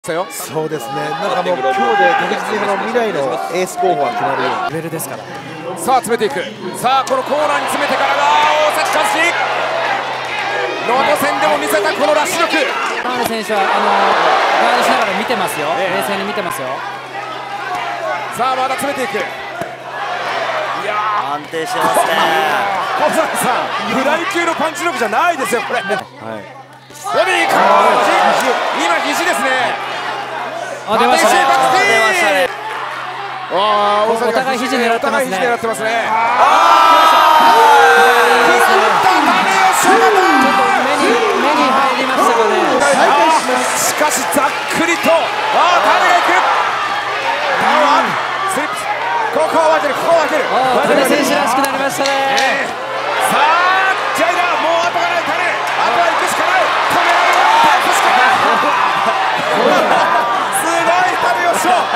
そうですね、なんかもう今日で確実に未来のエース候補が決まるようなレベルですから。 さあ詰めていく。さあこのコーナーに詰めてからが大崎チャンス。能登戦でも見せたこのラッシュ力。 田辺選手はガードしながら見てますよ、冷静に見てますよ。 さあまだ詰めていく。いや安定してますね。 小坂さん、フライ級のパンチ力じゃないですよこれ。はい、ボディー今肘ですね。 出ましたね。 お互い肘狙ってますね。 ちょっと目に入りましたかね。しかしざっくりとタネがいく。スリップ。ここは分ける、ここは分ける。 タネ選手らしくなりましたね。 さあジャイラもう後がない。タネあとは行くしかない。止められない。行くしかない。すごいタネよしょ。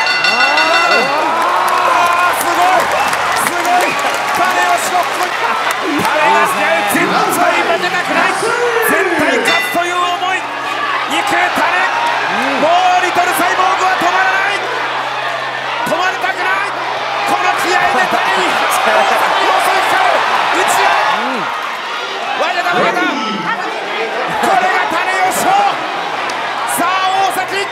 すごいタネよしょ。タネが絶対負けたくない。絶対勝つという思い。行くタネ。もうリトルサイボーグは止まらない。止まりたくない。この気合でタネに大崎に襲いかかる。打ち合い。ワイヤダ負けた。これがタネよしょ。さあ大崎。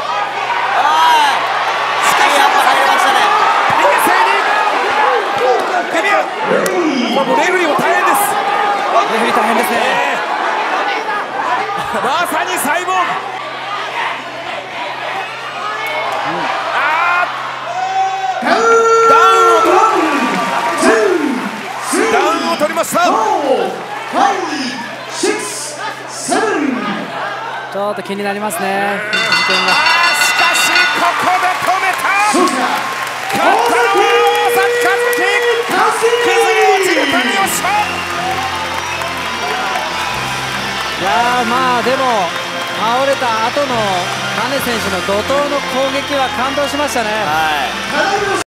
もうレフェリーも大変です。 レフェリー大変ですね。 まさにサイボーグ。ダウンを取りました。 ちょっと気になりますね。 しかしここで止めた。勝ったのは大崎和樹。崩れ落ちる谷吉。 いやまあでも倒れた後のタネ選手の怒涛の攻撃は感動しましたね。